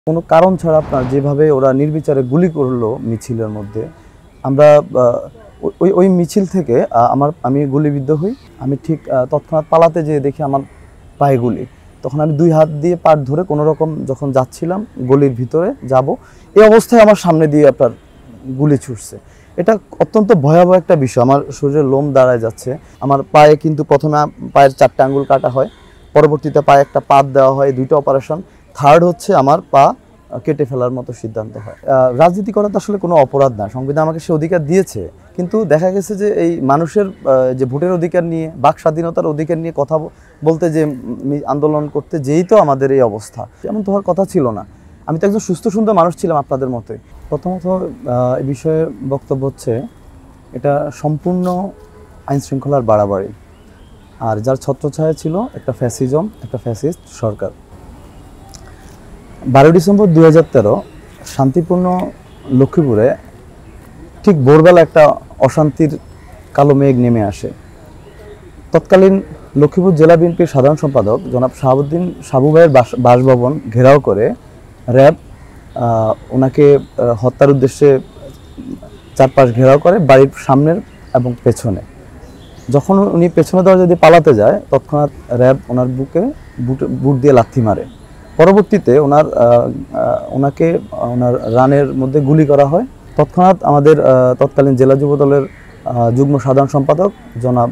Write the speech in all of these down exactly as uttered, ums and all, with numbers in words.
কোনো কারণ ছাড়া আপনার যেভাবে ওরা নির্বিচারে গুলি করলো মিছিলের মধ্যে, আমরা ওই ওই মিছিল থেকে আমার আমি গুলিবিদ্ধ হই। আমি ঠিক তৎক্ষণাৎ পালাতে যেয়ে দেখি আমার পায়ে গুলি। তখন আমি দুই হাত দিয়ে পাট ধরে কোনো রকম যখন যাচ্ছিলাম গলির ভিতরে যাব, এই অবস্থায় আমার সামনে দিয়ে আপনার গুলি ছুটছে। এটা অত্যন্ত ভয়াবহ একটা বিষয়। আমার শরীরে লোম দাঁড়ায় যাচ্ছে। আমার পায়ে কিন্তু প্রথমে পায়ের চারটে আঙ্গুল কাটা হয়, পরবর্তীতে পায়ে একটা পাত দেওয়া হয়, দুইটা অপারেশন। থার্ড হচ্ছে আমার পা কেটে ফেলার মতো সিদ্ধান্ত হয়। রাজনীতি করা তো আসলে কোনো অপরাধ না, সংবিধান আমাকে সে অধিকার দিয়েছে। কিন্তু দেখা গেছে যে এই মানুষের যে ভোটের অধিকার নিয়ে, বাক স্বাধীনতার অধিকার নিয়ে কথা বলতে, যে আন্দোলন করতে যেই তো আমাদের এই অবস্থা, এমন তো হওয়ার কথা ছিল না। আমি তো একজন সুস্থ সুন্দর মানুষ ছিলাম আপনাদের মতোই। প্রথমত এই বিষয়ে বক্তব্য হচ্ছে, এটা সম্পূর্ণ আইন শৃঙ্খলার বাড়াবাড়ি, আর যার ছত্রছায়া ছিল একটা ফ্যাসিজম, একটা ফ্যাসিস্ট সরকার। বারোই ডিসেম্বর দুই হাজার তেরো শান্তিপূর্ণ লক্ষ্মীপুরে ঠিক ভোরবেলা একটা অশান্তির কালো মেঘ নেমে আসে। তৎকালীন লক্ষ্মীপুর জেলা বিএনপির সাধারণ সম্পাদক জনাব শাহাবুদ্দিন সাবু ভাইয়ের বাসভবন ঘেরাও করে র্যাব ওনাকে হত্যার উদ্দেশ্যে চারপাশ ঘেরাও করে, বাড়ির সামনের এবং পেছনে। যখন উনি পেছনে দরজা দিয়ে পালাতে যায়, তৎক্ষণাৎ র্যাব ওনার বুকে বুট বুট দিয়ে লাথি মারে। পরবর্তীতে ওনার ওনাকে ওনার রানের মধ্যে গুলি করা হয়। তৎক্ষণাৎ আমাদের তৎকালীন জেলা যুব দলের যুগ্ম সাধারণ সম্পাদক জনাব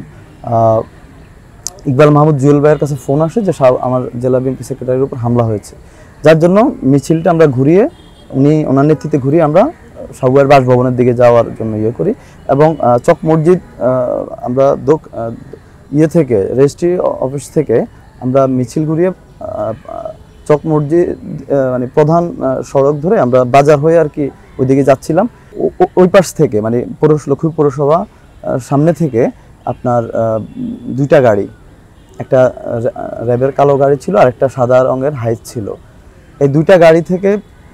ইকবাল মাহমুদ জুয়েল ভাইয়ের কাছে ফোন আসে যে আমার জেলা বিএনপি সেক্রেটারির উপর হামলা হয়েছে, যার জন্য মিছিলটা আমরা ঘুরিয়ে, উনি ওনার নেতৃত্বে ঘুরিয়ে আমরা সাবু ভাইয়ের বাসভবনের দিকে যাওয়ার জন্য ইয়ে করি। এবং চক মসজিদ আমরা ইয়ে থেকে রেজিস্ট্রি অফিস থেকে আমরা মিছিল ঘুরিয়ে চক মসজিদ মানে প্রধান সড়ক ধরে আমরা বাজার হয়ে আর কি ওইদিকে যাচ্ছিলাম। ওই পাশ থেকে মানে পৌরস লক্ষ্মীপুর পৌরসভা সামনে থেকে আপনার দুইটা গাড়ি, একটা র্যাবের কালো গাড়ি ছিল আর একটা সাদা রঙের হাইস ছিল। এই দুইটা গাড়ি থেকে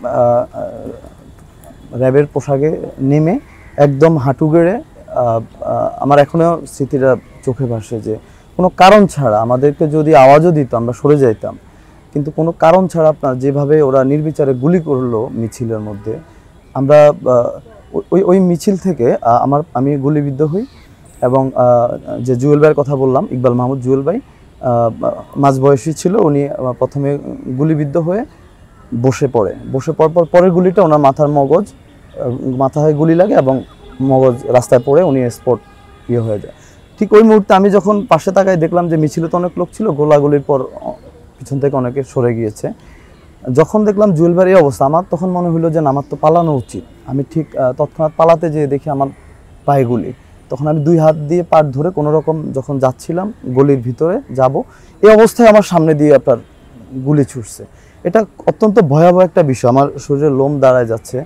র্যাবের পোশাকে নেমে একদম হাঁটু গেড়ে, আমার এখনও স্মৃতিটা চোখে ভাসে যে কোনো কারণ ছাড়া আমাদেরকে যদি আওয়াজও দিত আমরা সরে যাইতাম, কিন্তু কোনো কারণ ছাড়া আপনার যেভাবে ওরা নির্বিচারে গুলি করলো মিছিলের মধ্যে, আমরা ওই ওই মিছিল থেকে আমার আমি গুলিবিদ্ধ হই। এবং যে জুয়েল ভাইয়ের কথা বললাম, ইকবাল মাহমুদ জুয়েল ভাই মাঝবয়সী ছিল, উনি প্রথমে গুলিবিদ্ধ হয়ে বসে পড়ে। বসে পড়ার পর পরের গুলিটা ওনার মাথার মগজ মাথায় গুলি লাগে এবং মগজ রাস্তায় পড়ে উনি স্পট ইয়ে হয়ে যায়। ঠিক ওই মুহূর্তে আমি যখন পাশে তাকায় দেখলাম যে মিছিলে তো অনেক লোক ছিল, গোলাগুলির পর পিছন থেকে অনেকে সরে গিয়েছে। যখন দেখলাম জুয়েল ভাইয়ের এই অবস্থা, আমার তখন মনে হলো যে আমার তো পালানো উচিত। আমি ঠিক তৎক্ষণাৎ পালাতে যেয়ে দেখি আমার পায়ে গুলি। তখন আমি দুই হাত দিয়ে পাট ধরে কোনো রকম যখন যাচ্ছিলাম গলির ভিতরে যাব, এই অবস্থায় আমার সামনে দিয়ে আপনার গুলি ছুটছে। এটা অত্যন্ত ভয়াবহ একটা বিষয়। আমার শরীরে লোম দাঁড়ায় যাচ্ছে।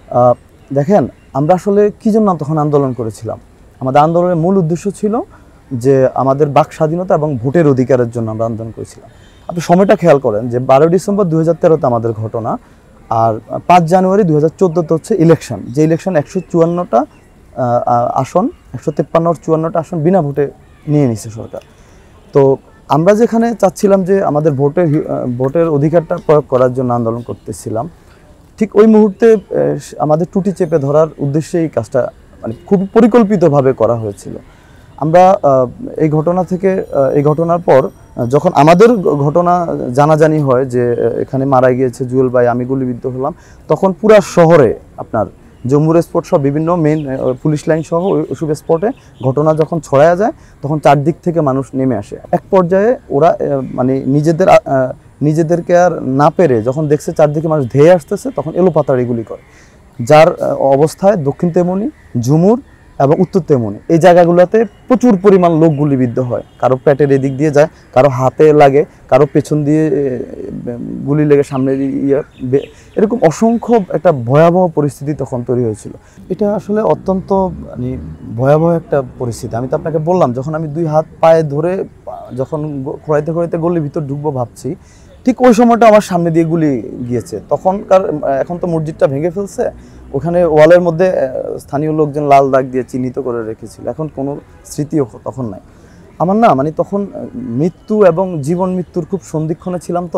দেখেন, আমরা আসলে কী জন্য তখন আন্দোলন করেছিলাম? আমাদের আন্দোলনের মূল উদ্দেশ্য ছিল যে আমাদের বাক স্বাধীনতা এবং ভোটের অধিকারের জন্য আমরা আন্দোলন করেছিলাম। আপনি সময়টা খেয়াল করেন যে বারোই ডিসেম্বর দুই হাজার তেরোতে আমাদের ঘটনা, আর পাঁচ জানুয়ারি দুই হাজার চোদ্দোতে হচ্ছে ইলেকশন। যে ইলেকশন একশো চুয়ান্নটা আসন, একশো তেপ্পান্ন চুয়ান্নটা আসন বিনা ভোটে নিয়ে নিছে সরকার। তো আমরা যেখানে চাচ্ছিলাম যে আমাদের ভোটের ভোটের অধিকারটা প্রয়োগ করার জন্য আন্দোলন করতেছিলাম, ঠিক ওই মুহূর্তে আমাদের টুটি চেপে ধরার উদ্দেশ্যে এই কাজটা মানে খুব পরিকল্পিতভাবে করা হয়েছিল। আমরা এই ঘটনা থেকে এই ঘটনার পর যখন আমাদের ঘটনা জানাজানি হয় যে এখানে মারা গিয়েছে জুয়েল ভাই, আমি গুলিবিদ্ধ হলাম, তখন পুরা শহরে আপনার জম্মুর স্পট সহ বিভিন্ন মেন পুলিশ লাইন সহ ওইসব স্পটে ঘটনা যখন ছড়ায়া যায়, তখন চারদিক থেকে মানুষ নেমে আসে। এক পর্যায়ে ওরা মানে নিজেদের নিজেদেরকে আর না পেরে যখন দেখছে চারদিকে মানুষ ধেয়ে আসতেছে, তখন এলোপাতাড়ি গুলি করে। যার অবস্থায় দক্ষিণ তেমনি, ঝুমুর এবং উত্তর তেমনি এই জায়গাগুলোতে প্রচুর পরিমাণ লোক গুলিবিদ্ধ হয়। কারো পেটের এদিক দিয়ে যায়, কারো হাতে লাগে, কারো পেছন দিয়ে গুলি লেগে সামনে ইয়ে, এরকম অসংখ্য একটা ভয়াবহ পরিস্থিতি তখন তৈরি হয়েছিল। এটা আসলে অত্যন্ত মানে ভয়াবহ একটা পরিস্থিতি। আমি তো আপনাকে বললাম, যখন আমি দুই হাত পায়ে ধরে যখন খোঁড়াইতে খোঁড়াইতে গলির ভিতর ঢুকবো ভাবছি, ঠিক ওই সময়টা আমার সামনে দিয়ে গুলি গিয়েছে। তখনকার এখন তো মসজিদটা ভেঙে ফেলছে, ওখানে ওয়ালের মধ্যে স্থানীয় লোকজন লাল দাগ দিয়ে চিহ্নিত করে রেখেছিল। এখন কোনো স্মৃতিও তখন নাই আমার। না মানে তখন মৃত্যু এবং জীবন মৃত্যুর খুব সন্ধিক্ষণে ছিলাম। তো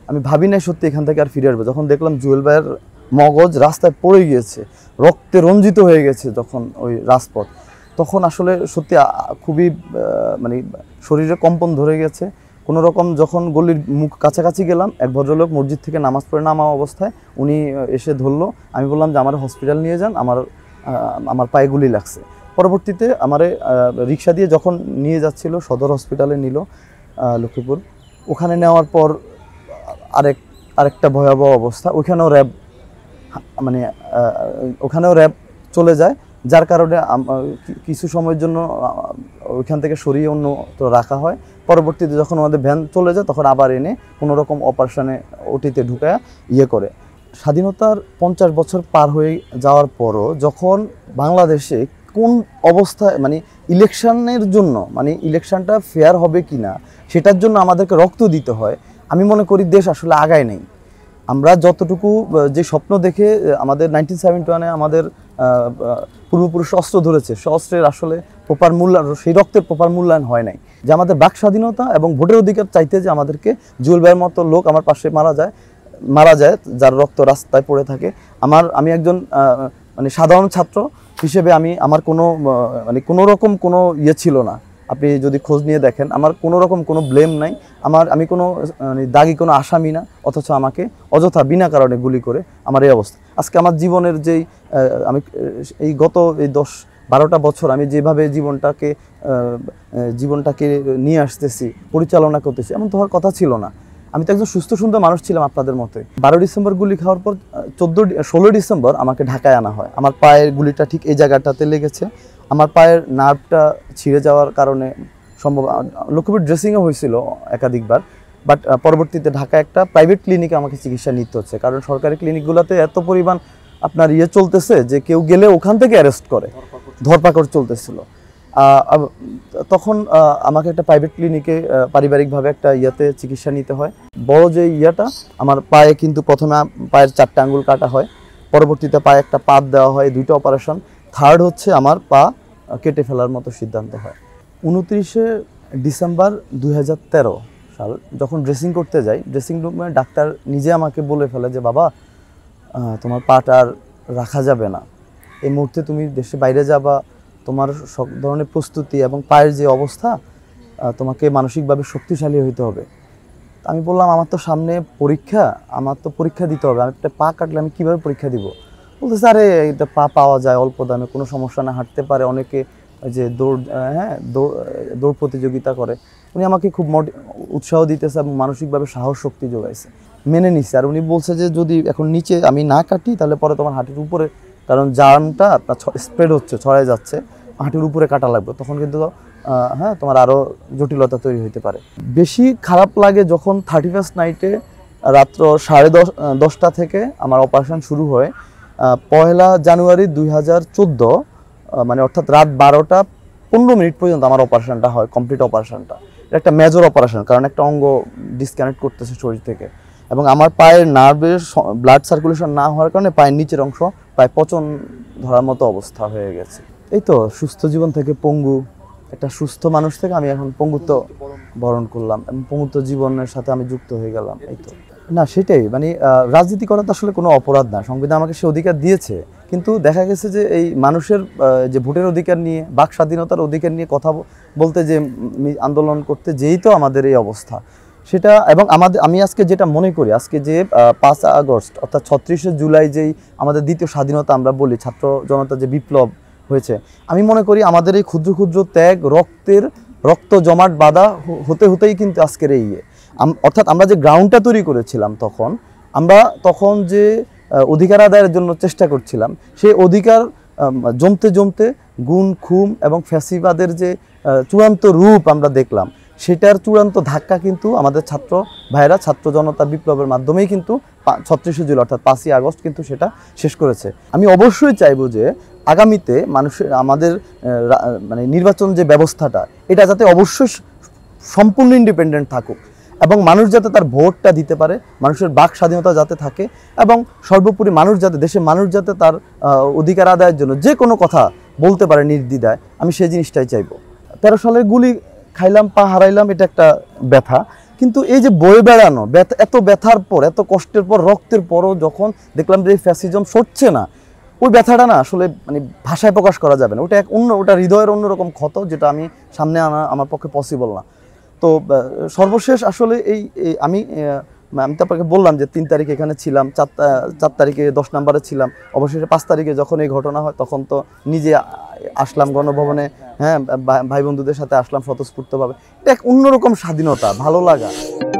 আমি ভাবি নাই সত্যি এখান থেকে আর ফিরে আসবো। যখন দেখলাম জুয়েল ভাইয়ের মগজ রাস্তায় পড়ে গিয়েছে, রক্তে রঞ্জিত হয়ে গেছে যখন ওই রাজপথ, তখন আসলে সত্যি খুবই মানে শরীরে কম্পন ধরে গেছে কোনো রকম। যখন গলির মুখ কাছাকাছি গেলাম, এক ভদ্রলোক মসজিদ থেকে নামাজ পড়ে নামা অবস্থায় উনি এসে ধরলো। আমি বললাম যে আমার হসপিটাল নিয়ে যান, আমার আমার পায়ে গুলি লাগছে। পরবর্তীতে আমারে রিক্সা দিয়ে যখন নিয়ে যাচ্ছিল সদর হসপিটালে নিল লক্ষ্মীপুর, ওখানে নেওয়ার পর আরেক আরেকটা ভয়াবহ অবস্থা। ওইখানেও র্যাব মানে ওখানেও র্যাব চলে যায়, যার কারণে কিছু সময়ের জন্য ওইখান থেকে সরিয়ে অন্য তো রাখা হয়। পরবর্তীতে যখন আমাদের ভ্যান চলে যায় তখন আবার এনে কোনো রকম অপারেশনে ওটিতে ঢুকায় ইয়ে করে। স্বাধীনতার পঞ্চাশ বছর পার হয়ে যাওয়ার পরও যখন বাংলাদেশে কোন অবস্থায় মানে ইলেকশনের জন্য মানে ইলেকশনটা ফেয়ার হবে কি না সেটার জন্য আমাদেরকে রক্ত দিতে হয়, আমি মনে করি দেশ আসলে আগায় নেই। আমরা যতটুকু যে স্বপ্ন দেখে আমাদের নাইনটিন সেভেন্টি ওয়ানে আমাদের পূর্বপুরুষ অস্ত্র ধরেছে, সে অস্ত্রের আসলে প্রপার মূল্যায়ন, সেই রক্তের প্রপার মূল্যায়ন হয় নাই। যে আমাদের বাক স্বাধীনতা এবং ভোটের অধিকার চাইতে যে আমাদেরকে জুয়েল ভাইয়ের মতো লোক আমার পাশে মারা যায় মারা যায় যার রক্ত রাস্তায় পড়ে থাকে। আমার আমি একজন মানে সাধারণ ছাত্র হিসেবে আমি আমার কোনো মানে কোনো রকম কোনো ইয়ে ছিল না। আপনি যদি খোঁজ নিয়ে দেখেন আমার কোনো রকম কোনো ব্লেম নাই, আমার আমি কোনো মানে দাগি কোনো আসামি না, অথচ আমাকে অযথা বিনা কারণে গুলি করে আমার এই অবস্থা। আজকে আমার জীবনের যেই আমি এই গত এই দশ বারোটা বছর আমি যেভাবে জীবনটাকে জীবনটাকে নিয়ে আসতেছি, পরিচালনা করতেছি, এমন তো হওয়ার কথা ছিল না। আমি তো একজন সুস্থ সুন্দর মানুষ ছিলাম আপনাদের মতোই। বারো ডিসেম্বর গুলি খাওয়ার পর চোদ্দো ষোলোই ডিসেম্বর আমাকে ঢাকায় আনা হয়। আমার পায়ের গুলিটা ঠিক এই জায়গাটাতে লেগেছে, আমার পায়ের নার্ভটা ছিঁড়ে যাওয়ার কারণে সম্ভব লক্ষ্মীপুর ড্রেসিংও হয়েছিল একাধিকবার, বাট পরবর্তীতে ঢাকা একটা প্রাইভেট ক্লিনিকে আমাকে চিকিৎসা নিতে হচ্ছে, কারণ সরকারি ক্লিনিকগুলোতে এত পরিমাণ আপনার ইয়ে চলতেছে যে কেউ গেলে ওখান থেকে অ্যারেস্ট করে, ধরপাকড় চলতেছিল। তখন আমাকে একটা প্রাইভেট ক্লিনিকে পারিবারিকভাবে একটা ইয়াতে চিকিৎসা নিতে হয়। বড় যে ইয়াটা আমার পায়ে কিন্তু প্রথমে পায়ের চারটে আঙ্গুল কাটা হয়, পরবর্তীতে পায়ে একটা পাত দেওয়া হয়, দুইটা অপারেশন, থার্ড হচ্ছে আমার পা কেটে ফেলার মতো সিদ্ধান্ত হয়। উনত্রিশে ডিসেম্বর দুই হাজার তেরো সাল যখন ড্রেসিং করতে যাই, ড্রেসিং রুমে ডাক্তার নিজে আমাকে বলে ফেলে যে বাবা তোমার পাটা আর রাখা যাবে না, এই মুহূর্তে তুমি দেশে বাইরে যাবা, তোমার সব ধরনের প্রস্তুতি এবং পায়ের যে অবস্থা, তোমাকে মানসিকভাবে শক্তিশালী হইতে হবে। আমি বললাম আমার তো সামনে পরীক্ষা, আমার তো পরীক্ষা দিতে হবে, আমি একটা পা কাটলে আমি কীভাবে পরীক্ষা দিব? বলতেছে আরে এটা পা পাওয়া যায় অল্প দামে, কোনো সমস্যা না, হাঁটতে পারে অনেকে, যে দৌড় হ্যাঁ দৌড় দৌড় প্রতিযোগিতা করে। উনি আমাকে খুব উৎসাহ দিতেছে এবং মানসিকভাবে সাহস শক্তি যোগাইছে, মেনে নিচ্ছে। আর উনি বলছে যে যদি এখন নিচে আমি না কাটি তাহলে পরে তোমার হাঁটুর উপরে, কারণ জার্মটা আপনার স্প্রেড হচ্ছে, ছড়ায় যাচ্ছে, হাঁটুর উপরে কাটা লাগবে, তখন কিন্তু হ্যাঁ তোমার আরও জটিলতা তৈরি হতে পারে। বেশি খারাপ লাগে যখন থার্টি ফার্স্ট নাইটে রাত্র সাড়ে দশ দশটা থেকে আমার অপারেশন শুরু হয়। পয়লা জানুয়ারি দুই হাজার চোদ্দো মানে অর্থাৎ রাত বারোটা পনেরো মিনিট পর্যন্ত আমার অপারেশনটা হয়, কমপ্লিট অপারেশনটা। এটা একটা মেজর অপারেশন, কারণ একটা অঙ্গ ডিসকানেক্ট করতেছে শরীর থেকে, এবং আমার পায়ের নার্ভের ব্লাড সার্কুলেশন না হওয়ার কারণে পায়ের নিচের অংশ প্রায় পচন ধরার মতো অবস্থা হয়ে গেছে। এই তো সুস্থ জীবন থেকে পঙ্গু, একটা সুস্থ মানুষ থেকে আমি এখন পঙ্গুত্ব বরণ করলাম এবং পঙ্গুত্ব জীবনের সাথে আমি যুক্ত হয়ে গেলাম। এই তো না, সেটাই মানে রাজনীতি করা তো আসলে কোনো অপরাধ না, সংবিধান আমাকে সে অধিকার দিয়েছে, কিন্তু দেখা গেছে যে এই মানুষের যে ভোটের অধিকার নিয়ে, বাক স্বাধীনতার অধিকার নিয়ে কথা বলতে, যে আন্দোলন করতে যেই তো আমাদের এই অবস্থা সেটা। এবং আমাদের আমি আজকে যেটা মনে করি, আজকে যে পাঁচ আগস্ট অর্থাৎ ছত্রিশে জুলাই যেই আমাদের দ্বিতীয় স্বাধীনতা আমরা বলি, ছাত্র জনতা যে বিপ্লব হয়েছে, আমি মনে করি আমাদের এই ক্ষুদ্র ক্ষুদ্র ত্যাগ, রক্তের রক্ত জমাট বাঁধা হতে হতেই কিন্তু আজকের এই ইয়ে, অর্থাৎ আমরা যে গ্রাউন্ডটা তৈরি করেছিলাম তখন, আমরা তখন যে অধিকার আদায়ের জন্য চেষ্টা করছিলাম, সেই অধিকার জমতে জমতে গুণ খুম এবং ফ্যাসিবাদের যে চূড়ান্ত রূপ আমরা দেখলাম, সেটার চূড়ান্ত ধাক্কা কিন্তু আমাদের ছাত্র ভাইরা ছাত্র জনতা বিপ্লবের মাধ্যমেই কিন্তু ছত্রিশে জুলাই অর্থাৎ পাঁচই আগস্ট কিন্তু সেটা শেষ করেছে। আমি অবশ্যই চাইবো যে আগামীতে মানুষের আমাদের মানে নির্বাচন যে ব্যবস্থাটা, এটা যাতে অবশ্যই সম্পূর্ণ ইন্ডিপেন্ডেন্ট থাকুক এবং মানুষ যাতে তার ভোটটা দিতে পারে, মানুষের বাক স্বাধীনতা যাতে থাকে, এবং সর্বোপরি মানুষ যাতে দেশের মানুষ যাতে তার অধিকার আদায়ের জন্য যে কোনো কথা বলতে পারে নির্দ্বিধায়, আমি সেই জিনিসটাই চাইবো। তেরো সালের গুলি খাইলাম, পা হারাইলাম, এটা একটা ব্যথা, কিন্তু এই যে বয়ে বেড়ানো, এত ব্যথার পর, এত কষ্টের পর, রক্তের পরও যখন দেখলাম যে ফ্যাসিজম সরছে না, ওই ব্যথাটা না আসলে মানে ভাষায় প্রকাশ করা যাবে না। ওটা এক অন্য, ওটা হৃদয়ের অন্যরকম ক্ষত, যেটা আমি সামনে আনা আমার পক্ষে পসিবল না। তো সর্বশেষ আসলে এই আমি আমি তো আপনাকে বললাম যে তিন তারিখে এখানে ছিলাম, চার চার তারিখে দশ নম্বরে ছিলাম, অবশেষে পাঁচ তারিখে যখন এই ঘটনা হয় তখন তো নিজে আসলাম গণভবনে, হ্যাঁ, ভাই বন্ধুদের সাথে আসলাম স্বতঃস্ফূর্তভাবে। এটা এক অন্যরকম স্বাধীনতা, ভালো লাগা।